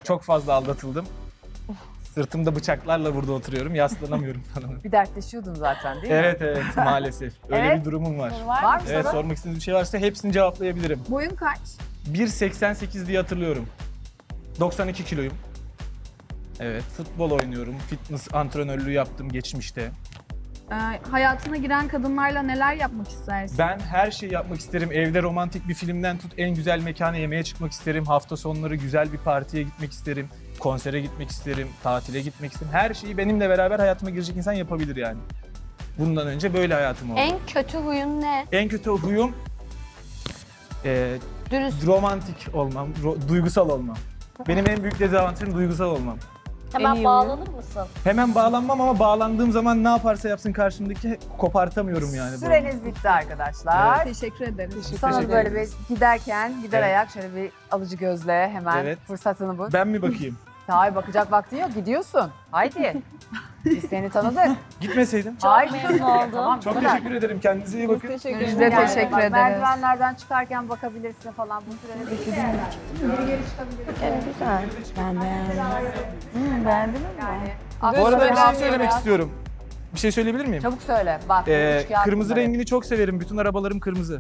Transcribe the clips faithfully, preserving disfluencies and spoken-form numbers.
Çok fazla aldatıldım. Sırtımda bıçaklarla burada oturuyorum. Yaslanamıyorum falan. Bir dertleşiyordun zaten değil mi? Evet evet maalesef. Öyle Evet. bir durumum var. Var mı Evet, soru? sormak istediğiniz bir şey varsa hepsini cevaplayabilirim. Boyun kaç? bir seksen sekiz diye hatırlıyorum. doksan iki kiloyum. Evet, futbol oynuyorum. Fitness antrenörlüğü yaptım geçmişte. Ee, hayatına giren kadınlarla neler yapmak istersin? Ben her şeyi yapmak isterim. Evde romantik bir filmden tut en güzel mekana yemeğe çıkmak isterim. Hafta sonları güzel bir partiye gitmek isterim. Konsere gitmek isterim. Tatile gitmek isterim. Her şeyi benimle beraber hayatıma girecek insan yapabilir yani. Bundan önce böyle hayatım oldu. En kötü huyun ne? En kötü huyum e, Dürüst. romantik olmam, ro- duygusal olmam. Benim en büyük dezavantajım duygusal olmam. Hemen bağlanır mısın? Hemen bağlanmam ama bağlandığım zaman ne yaparsa yapsın karşımdaki kopartamıyorum yani. Süreniz bitti arkadaşlar. Teşekkür ederim. Sana Teşekkür böyle ederiz. bir giderken gider Evet. ayak şöyle bir alıcı gözle hemen Evet. fırsatını bul. Ben mi bakayım? Hayır bakacak vaktin yok gidiyorsun. Haydi. Biz seni tanıdık. Gitmeseydim. Haydi. memnun oldum. Tamam, Çok bu kadar. teşekkür ederim. Kendinize iyi bakın. Biz Yani de teşekkür bak, ederiz. Merdivenlerden çıkarken bakabilirsin falan bu süreniz bitti. Geri geri çıkabilirsin. Evet, güzel. Ben beğendim. Beğendin mi? Yani, Bu arada bir şey Böyle söylemek biraz- istiyorum. Bir şey söyleyebilir miyim? Çabuk söyle. Bak. Ee, üç kağıt kırmızı bunları. rengini çok severim. Bütün arabalarım kırmızı.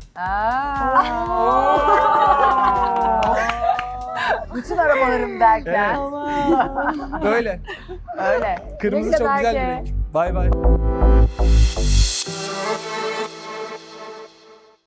Aa. Bütün arabalarım derken. Böyle. Öyle. Kırmızı Güle güle çok güzel bir Berke. renk. Bay bay.